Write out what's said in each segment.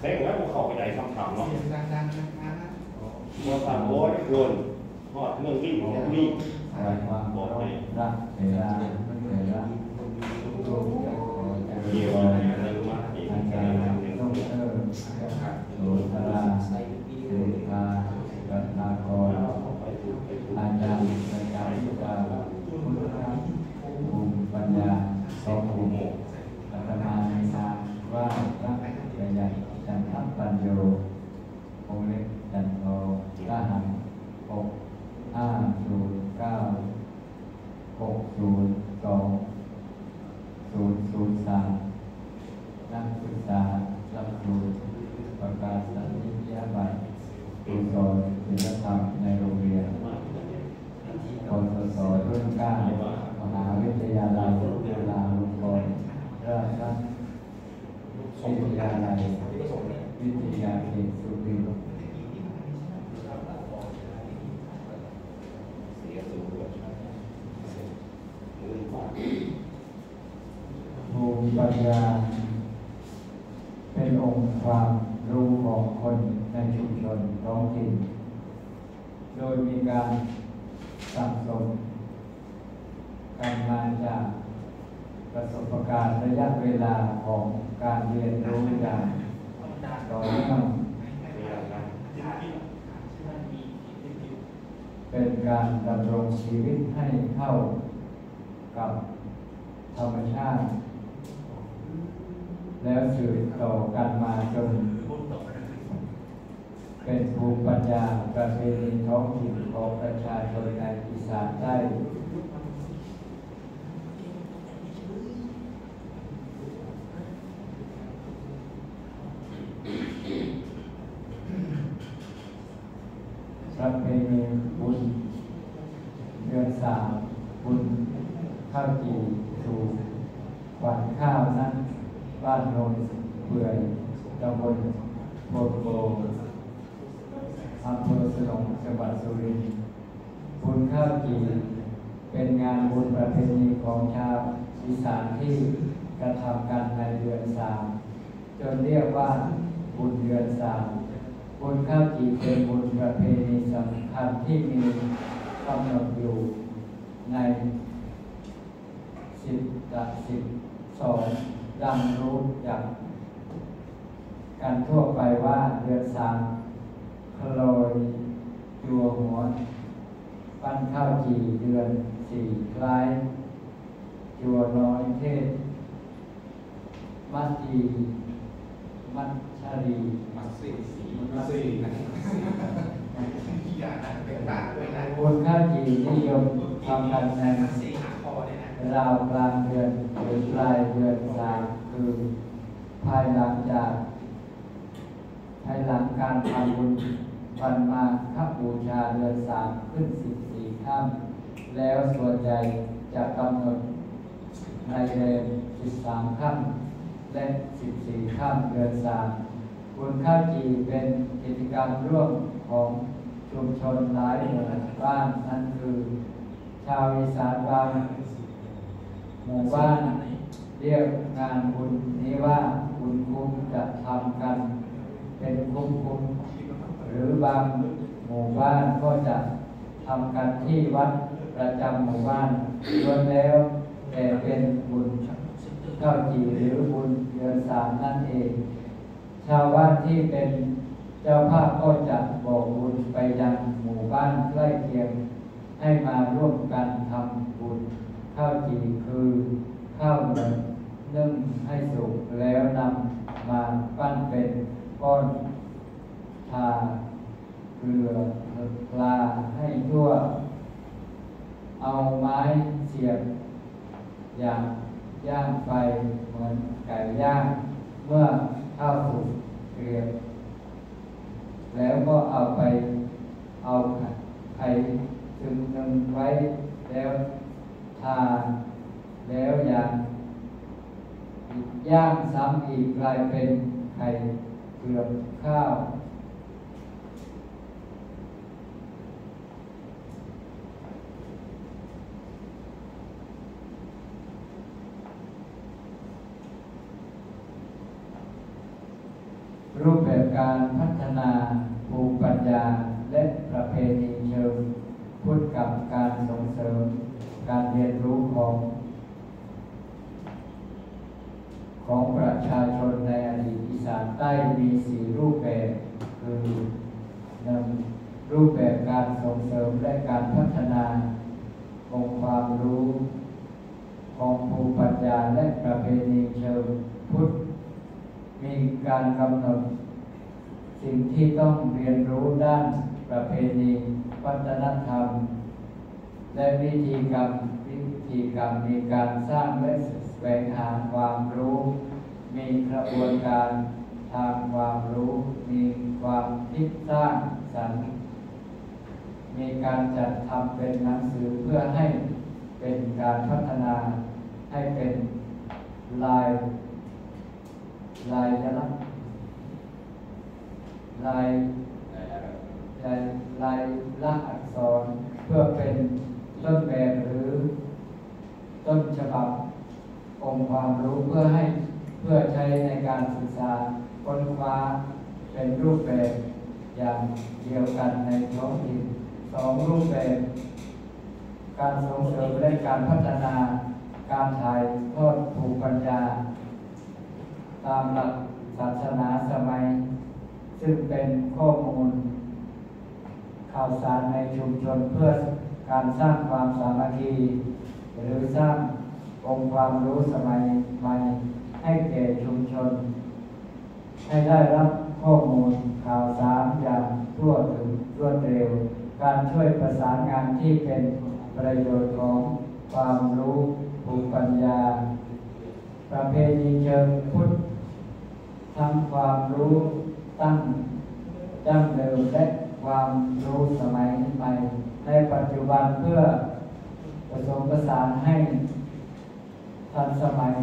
แต่งแล้วเข้าไปได้คำถามเนาะดังๆนะเมื่อผ่านโอ้ยควรทอดเมืองรีบรีบความบอกให้รักเวลาไม่เคยรักลูกจะขอจะเกี่ยวอะไรกันมาอีกอาจารย์ต้องโสธราเดชากัตนากรอาจารย์ประจำวิชาพุทธภูมิปัญญาสองภูมิอาตมาในนามว่าพระประหยัดจันทปัญโยองค์เล็กจันโทรหัส65096020003นักศึกษาหลักสูตรประกาศนียบัตรผู้สอนศิลธรรมในโรงเรียนกศศรุ่น9มหาวิทยาลัยจุฬาลงกรณราชวิทยาลัยวิทยาเขตสุรินทร์ภูมิปัญญาเป็นองค์ความรู้ของคนในชุมชนท้องถิ่นโดยมีการสั่งสมกันมาจากประสบการณ์ระยะเวลาของการเรียนรู้อย่างต่อเนื่องเป็นการดำรงชีวิตให้เข้ากับธรรมชาติแล้วสืบต่อกันมาจนเป็นภูมิปัญญาประเพณีท้องถิ่นของประชาชนในอีสานใต้ประเพณีบุญเดือน3บุญข้าวจี่สู่ขวัญข้าวนั้นบ้านโนนเปื่อยตำบลโพธิ์โพอำเภอสนมจังหวัดสุรินทร์บุญข้าวจี่เป็นงานบุญประเพณีของชาวอีสานที่กระทำกันในเดือน3จนเรียกว่าบุญเดือน3บุญข้าวจี่เป็นบุญประเพณีสำคัญที่มีกำหนดอยู่ใน10 ดังรู้จักกันทั่วไปว่าเดือน3คลอยจัวหัวปั้นข้าวจี่เดือน4คล้ายจัวน้อยเทศมัดจีมัดชาลีมัดสี่นะอย่าเป็นบาทด้วยนะบุญข้าวจี่นิยมทำกันในสี่หาคอเลยนะราวกลางเดือนหรือปลายเดือน3คือภายหลังการทำบุญวันมาฆบูชาเดือน3ขึ้น14 ค่ำแล้วส่วนใหญ่จะกำหนดในเดือน13 ค่ำและ14 ค่ำเดือน3บุญข้าวจี่เป็นกิจกรรมร่วมของชุมชนหลายหมู่บ้านนั่นคือชาวอีสานบางหมู่บ้านเรียกงานบุญนี้ว่าบุญคุ้มจะทำกันเป็นคุ้มหรือบางหมู่บ้านก็จะทำกันที่วัดประจำหมู่บ้านล้วนแล้วแต่เป็นบุญข้าวจี่หรือบุญเดือน3นั่นเองชาวบ้านที่เป็นเจ้าภาพก็จะบอกบุญไปยังหมู่บ้านใกล้เคียงให้มาร่วมกันทำบุญข้าวจี่คือข้าวเหนียวนึ่งให้สุกแล้วนำมาปั้นเป็นก้อนทาเกลือปลาให้ทั่วเอาไม้เสียบอย่างย่างไฟเหมือนไก่ย่างเมื่อข้าวสุกเกลียบแล้วก็เอาไข่ซึ่งนึ่งไว้แล้วทาแล้วย่างซ้ำอีกกลายเป็นไข่เกลือบข้าวรูปแบบการพัฒนาภูมิปัญญาและประเพณีเชิงพุทธกับการส่งเสริมการเรียนรู้ของประชาชนในอดีตอีสานใต้มี4รูปแบบคือ 1. รูปแบบการส่งเสริมและการพัฒนาองค์ความรู้ของภูมิปัญญาและประเพณีเชิงพุทธมีการกำหนดสิ่งที่ต้องเรียนรู้ด้านประเพณีวัฒนธรรมและวิธีกรรมมีการสร้างและแสวงหาความรู้มีกระบวนการทางความรู้มีความคิดสร้างสรรค์มีการจัดทำเป็นหนังสือเพื่อให้เป็นการพัฒนาให้เป็นลายลักษณ์ลายลักษณ์อักษรเพื่อเป็นต้นแบบหรือต้นฉบับองค์ความรู้เพื่อใช้ในการศึกษาค้นคว้าเป็นรูปแบบอย่างเดียวกันในท้องถิ่น2 รูปแบบการส่งเสริมและการพัฒนาการถ่ายทอดภูมิปัญญาตามหลักศาสนาสมัยซึ่งเป็นข้อมูลข่าวสารในชุมชนเพื่อการสร้างความสามัคคีหรือสร้างองค์ความรู้สมัยใหม่ให้แก่ชุมชนให้ได้รับข้อมูลข่าวสารอย่างทั่วถึงรวดเร็วการช่วยประสานงานที่เป็นประโยชน์ของความรู้ภูมิปัญญาประเพณีเชิงพุทธทั้งความรู้ดั้งเดิมและความรู้สมัยใหม่ในปัจจุบันเพื่อผสมผสานให้ทันสมัย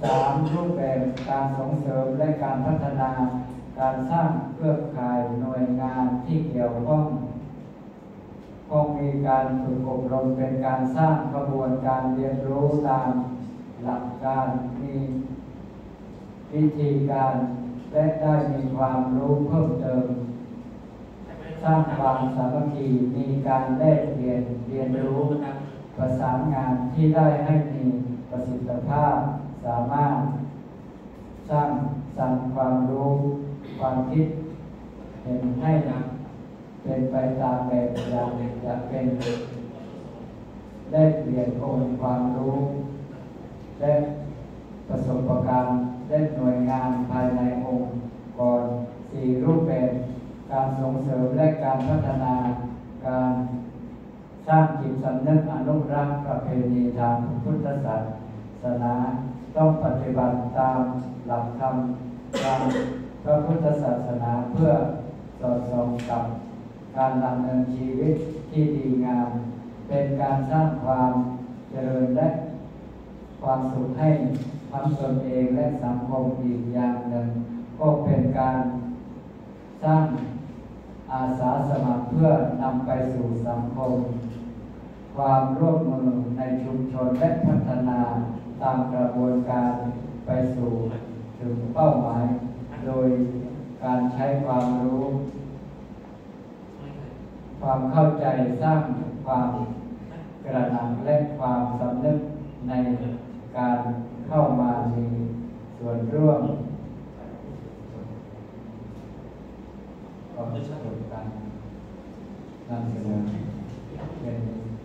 3 รูปแบบการส่งเสริมและการพัฒนาการสร้างเครือข่ายหน่วยงานที่เกี่ยวข้องมีการฝึกอบรมเป็นการสร้างกระบวนการเรียนรู้ตามหลักการมีวิธีการและได้มีความรู้เพิ่มเติมสร้างความสามัคคีมีการแลกเปลี่ยนรู้ประสานงานที่ได้ให้มีประสิทธิภาพสามารถสร้างสรรค์ความรู้ความคิดเห็นให้เป็นไปตามแบบอย่างจะเป็นได้เปลี่ยนองค์ความรู้และประสบการณ์และหน่วยงานภายในองค์กร4 รูปแบบการส่งเสริมและการพัฒนาการสร้างจิตสำนึกอนุรักษ์ประเพณีทางพุทธศาสนาต้องปฏิบัติตามหลักธรรมตามพระพุทธศาสนาเพื่อสอดส่องกับการดำเนินชีวิตที่ดีงามเป็นการสร้างความเจริญและความสุขให้ทั้งตนเองและสังคมอีกอย่างหนึ่งก็เป็นการสร้างอาสาสมัครเพื่อนำไปสู่สังคมความร่วมมือในชุมชนและพัฒนาตามกระบวนการไปสู่ถึงเป้าหมายโดยการใช้ความรู้ความเข้าใจสร้างความกระหนักและความสำนึกในการเข้ามามีส่วนร่วมก็จะจบการนำเสนอเป็น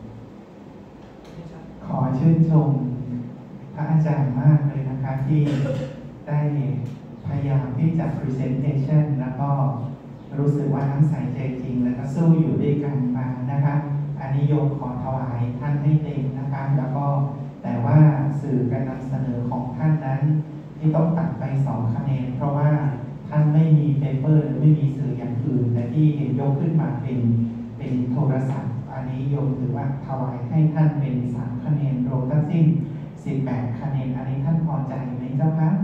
ขอชื่นชมพระอาจารย์มากเลยนะคะที่ได้พยายามที่จะ presentation แล้วก็รู้สึกว่าทั้งใส่ใจจริงแล้วก็สู้อยู่ด้วยกันมานะคะอันนี้โยมขอถวายท่านให้เต็มนะคะแล้วก็แต่ว่าสื่อการนำเสนอของท่านนั้นที่ต้องตัดไป2 คะแนนเพราะว่าท่านไม่มีเปเปอร์หรือไม่มีสื่ออย่างอื่นแต่ที่เห็นยกขึ้นมาเป็นโทรศัพท์อันนี้โยมถือว่าถวายให้ท่านเป็น3 คะแนนรวมทั้งสิ้น18 คะแนนอันนี้ท่านพอใจไหมเจ้าคะ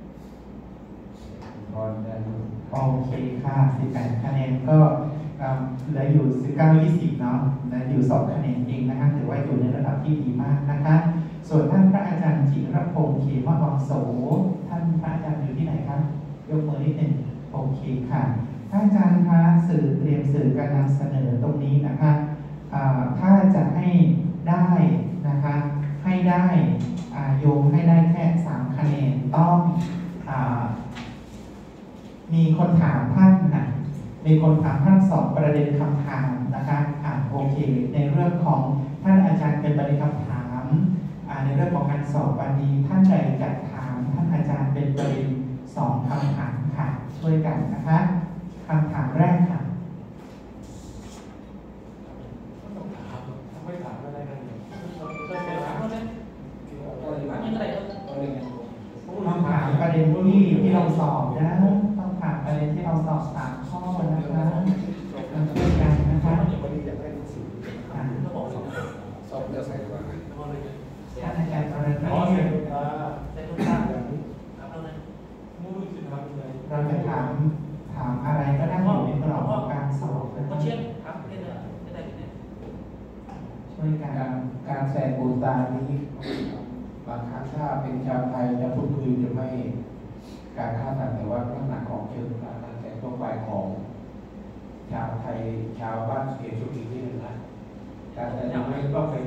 พอใจโอเคค่ะ18 คะแนนก็เหลืออยู่19-20เนาะและอยู่2 คะแนนเองนะคะถือว่าอยู่ในระดับที่ดีมากนะคะส่วนท่านพระอาจารย์จิรพงษ์เขมวังโสท่านพระอาจารย์อยู่ที่ไหนครับยกมือนิดหนึ่งโอเคค่ะท่านอาจารย์คะเตรียมสื่อการนำเสนอตรงนี้นะคะถ้าจะให้ได้นะคะให้ได้โยมให้ได้แค่3 คะแนนต้องมีคนถามท่านนะมีคนถามท่าน2 ประเด็นคำถามนะคะโอเคในเรื่องของท่านอาจารย์เป็นประเด็นคำถามในเรื่องของการสอบวันนี้ท่านใดจะถามท่านอาจารย์เป็นประเด็น2 คำถามค่ะช่วยกันนะคะคำถามแรกค่ะไม่ถามอะไรกันเลยต้องถามประเด็นที่เราสอบนะต้องถามประเด็นที่เราสอบ3 ข้อนะคะมาช่วยกันนะคะท่านอาจารย์กรณีเราจะถามอะไรก็ได้อยู่ในกรอบของการสอบนะคะช่วยกันการแสดงบูตานี้บางครั้งถ้าเป็นชาวไทยแล้วพูดคุยจะไม่การฆ่าสัตว์แต่ว่าลักษณะของเชิงการแสดงทั่วไปของชาวไทยชาวบ้านเสียชุดอีกที่หนึ่งนะการแสดงไม่ต้องเป็น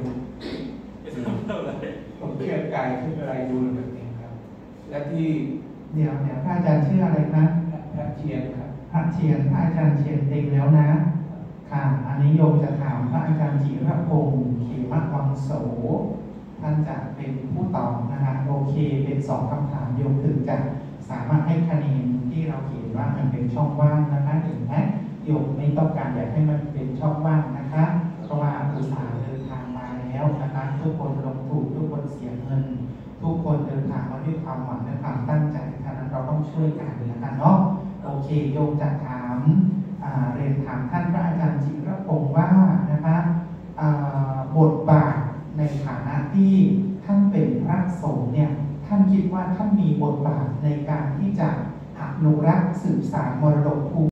ต้องเคลื่อนกายขึ้นอะไรดูแบบนี้ครับและที่เดี๋ยวพระอาจารย์ชื่ออะไรนะพระเชียนครับพระเชียนพระอาจารย์เชียนเต็งแล้วนะค่ะอันนี้โยมจะถามพระอาจารย์จิรพงศ์เขมวังโสท่านจะเป็นผู้ตอบนะคะโอเคเป็น2 คำถามโยมถึงจะสามารถให้คะแนนที่เราเขียนว่ามันเป็นช่องว่างนะคะเห็นไหมโยมไม่ต้องการอยากให้มันเป็นช่องว่างนะคะเพราะว่าอุตส่าห์เดินทางมาแล้วนะคะทุกคนลงทุนทุกคนเสียเงินทุกคนเดินทางมาด้วยความหวังและความตั้งใจฉะนั้นเราต้องช่วยกันนะคะเนาะโอเคโยมจะถามเรียนถามท่านพระอาจารย์จิรพงศ์ว่านะคะบทบาทในฐานะที่ท่านเป็นพระสงฆ์เนี่ยท่านคิดว่าท่านมีบทบาทในการที่จะอนุรักษ์สืบสานมรดกภูมิ